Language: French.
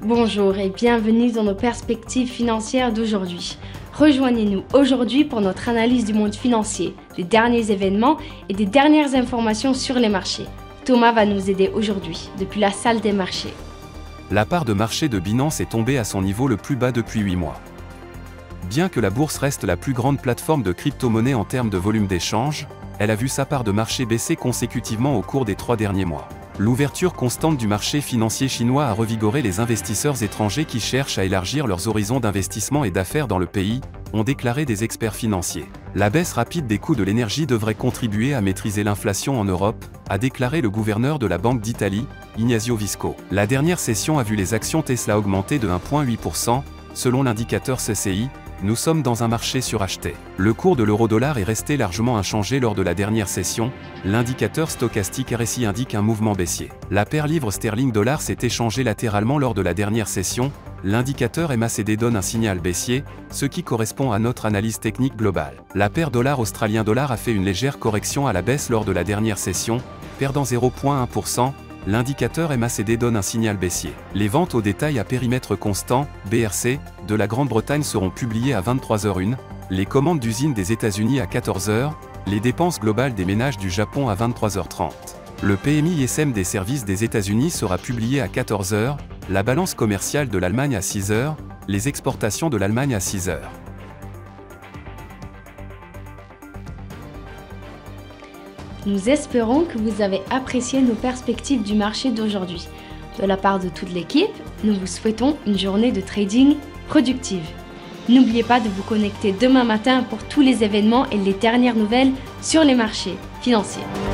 Bonjour et bienvenue dans nos perspectives financières d'aujourd'hui. Rejoignez-nous aujourd'hui pour notre analyse du monde financier, des derniers événements et des dernières informations sur les marchés. Thomas va nous aider aujourd'hui, depuis la salle des marchés. La part de marché de Binance est tombée à son niveau le plus bas depuis 8 mois. Bien que la bourse reste la plus grande plateforme de crypto-monnaie en termes de volume d'échange, elle a vu sa part de marché baisser consécutivement au cours des 3 derniers mois. L'ouverture constante du marché financier chinois a revigoré les investisseurs étrangers qui cherchent à élargir leurs horizons d'investissement et d'affaires dans le pays, ont déclaré des experts financiers. La baisse rapide des coûts de l'énergie devrait contribuer à maîtriser l'inflation en Europe, a déclaré le gouverneur de la Banque d'Italie, Ignazio Visco. La dernière session a vu les actions Tesla augmenter de 1,8%, selon l'indicateur CCI. Nous sommes dans un marché suracheté. Le cours de l'euro-dollar est resté largement inchangé lors de la dernière session. L'indicateur stochastique RSI indique un mouvement baissier. La paire livre sterling-dollar s'est échangée latéralement lors de la dernière session. L'indicateur MACD donne un signal baissier, ce qui correspond à notre analyse technique globale. La paire dollar-australien-dollar a fait une légère correction à la baisse lors de la dernière session, perdant 0,1%. L'indicateur MACD donne un signal baissier. Les ventes au détail à périmètre constant, BRC, de la Grande-Bretagne seront publiées à 23h01, les commandes d'usines des États-Unis à 14h, les dépenses globales des ménages du Japon à 23h30. Le PMI ISM des services des États-Unis sera publié à 14h, la balance commerciale de l'Allemagne à 6h, les exportations de l'Allemagne à 6h. Nous espérons que vous avez apprécié nos perspectives du marché d'aujourd'hui. De la part de toute l'équipe, nous vous souhaitons une journée de trading productive. N'oubliez pas de vous connecter demain matin pour tous les événements et les dernières nouvelles sur les marchés financiers.